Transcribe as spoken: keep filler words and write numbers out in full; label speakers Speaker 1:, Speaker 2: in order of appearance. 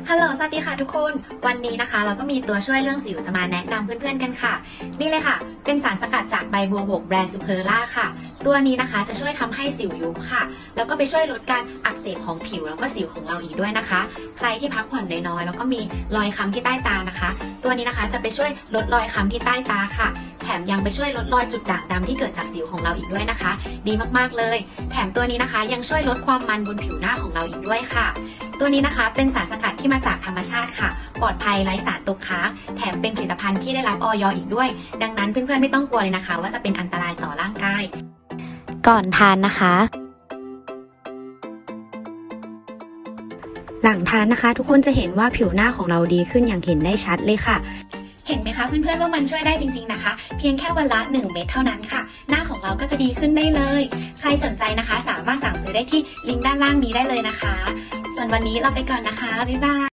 Speaker 1: ฮัลโหลสวัสดีค่ะทุกคนวันนี้นะคะเราก็มีตัวช่วยเรื่องสิวจะมาแนะนำเพื่อนๆกันค่ะนี่เลยค่ะเป็นสารสกัดจากใบบัวบกแบรนด์ซูเพอร่าค่ะตัวนี้นะคะจะช่วยทำให้สิวยุบค่ะแล้วก็ไปช่วยลดการอักเสบของผิวแล้วก็สิวของเราอีกด้วยนะคะใครที่พักผ่อนน้อยๆแล้วก็มีรอยค้ำที่ใต้ตานะคะตัวนี้นะคะจะไปช่วยลดรอยค้ำที่ใต้ตาค่ะแถมยังไปช่วยลดรอยจุดด่างดำที่เกิดจากสิวของเราอีกด้วยนะคะดีมากๆเลยแถมตัวนี้นะคะยังช่วยลดความมันบนผิวหน้าของเราอีกด้วยค่ะตัวนี้นะคะเป็นสารสกัดที่มาจากธรรมชาติค่ะปลอดภัยไร้สารตกค้างแถมเป็นผลิตภัณฑ์ที่ได้รับอย.อีกด้วยดังนั้นเพื่อนๆไม่ต้องกลัวเลยนะคะว่าจะเป็นอันตรายต่อร่างกายก่อนทานนะคะหลังทานนะคะทุกคนจะเห็นว่าผิวหน้าของเราดีขึ้นอย่างเห็นได้ชัดเลยค่ะเห็นไหมคะเพื่อนๆว่ามันช่วยได้จริงๆนะคะเพียงแค่วันละหนึ่งเม็ดเท่านั้นค่ะหน้าของเราก็จะดีขึ้นได้เลยใครสนใจนะคะสามารถสั่งซื้อได้ที่ลิงก์ด้านล่างนี้ได้เลยนะคะส่วนวันนี้เราไปก่อนนะคะบ๊ายบาย